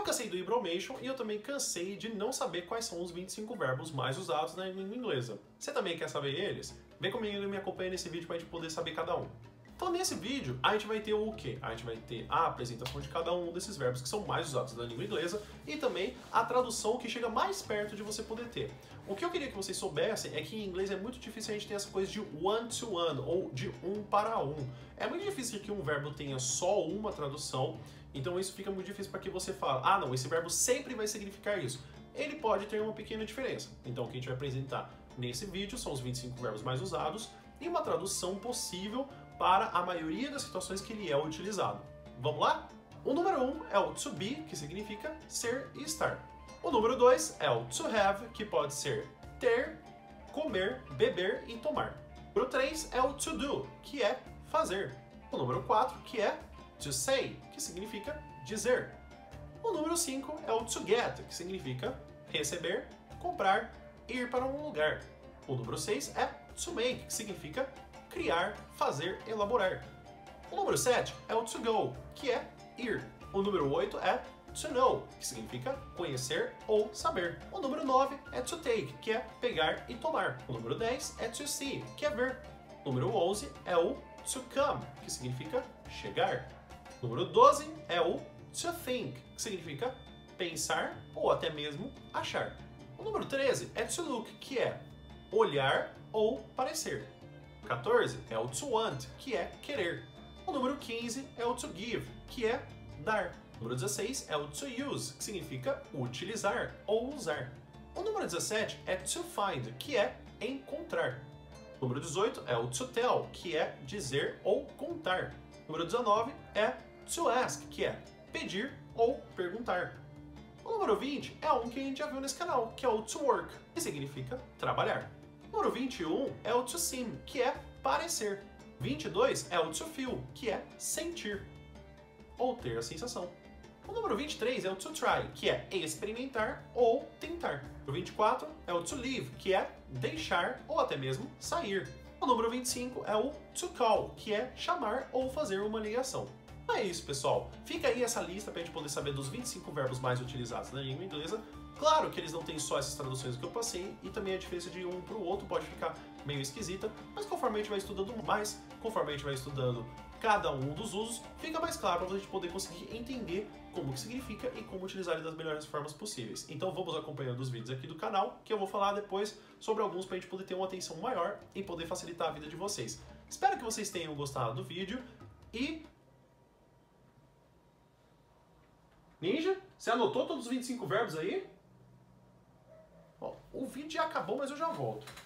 Eu cansei do Ibromation e eu também cansei de não saber quais são os 25 verbos mais usados na língua inglesa. Você também quer saber eles? Vem comigo e me acompanha nesse vídeo para a gente poder saber cada um. Então nesse vídeo a gente vai ter o quê? A gente vai ter a apresentação de cada um desses verbos que são mais usados na língua inglesa e também a tradução que chega mais perto de você poder ter. O que eu queria que vocês soubessem é que em inglês é muito difícil a gente ter essa coisa de one-to-one ou de um para um. É muito difícil que um verbo tenha só uma tradução, então isso fica muito difícil para que você fale, ah não, esse verbo sempre vai significar isso. Ele pode ter uma pequena diferença. Então o que a gente vai apresentar nesse vídeo são os 25 verbos mais usados e uma tradução possível para a maioria das situações que ele é utilizado. Vamos lá? O número 1 é o to be, que significa ser e estar. O número 2 é o to have, que pode ser ter, comer, beber e tomar. O número 3 é o to do, que é fazer. O número 4, que é to say, que significa dizer. O número 5 é o to get, que significa receber, comprar, ir para um lugar. O número 6 é to make, que significa criar, fazer, elaborar. O número 7 é o to go, que é ir. O número 8 é to know, que significa conhecer ou saber. O número 9 é to take, que é pegar e tomar. O número 10 é to see, que é ver. O número 11 é o to come, que significa chegar. O número 12 é o to think, que significa pensar ou até mesmo achar. O número 13 é to look, que é olhar ou parecer. O 14 é o to want, que é querer. O número 15 é o to give, que é dar. O número 16 é o to use, que significa utilizar ou usar. O número 17 é to find, que é encontrar. O número 18 é o to tell, que é dizer ou contar. O número 19 é to ask, que é pedir ou perguntar. O número 20 é um que a gente já viu nesse canal, que é o to work, que significa trabalhar. O número 21 é o to seem, que é parecer. 22 é o to feel, que é sentir ou ter a sensação. O número 23 é o to try, que é experimentar ou tentar. O 24 é o to leave, que é deixar ou até mesmo sair. O número 25 é o to call, que é chamar ou fazer uma ligação. É isso, pessoal. Fica aí essa lista para a gente poder saber dos 25 verbos mais utilizados na língua inglesa. Claro que eles não têm só essas traduções que eu passei e também a diferença de um para o outro pode ficar meio esquisita, mas conforme a gente vai estudando mais, conforme a gente vai estudando cada um dos usos, fica mais claro para a gente poder conseguir entender como que significa e como utilizar ele das melhores formas possíveis. Então vamos acompanhando os vídeos aqui do canal, que eu vou falar depois sobre alguns para a gente poder ter uma atenção maior e poder facilitar a vida de vocês. Espero que vocês tenham gostado do vídeo e... Ninja, você anotou todos os 25 verbos aí? Bom, o vídeo já acabou, mas eu já volto.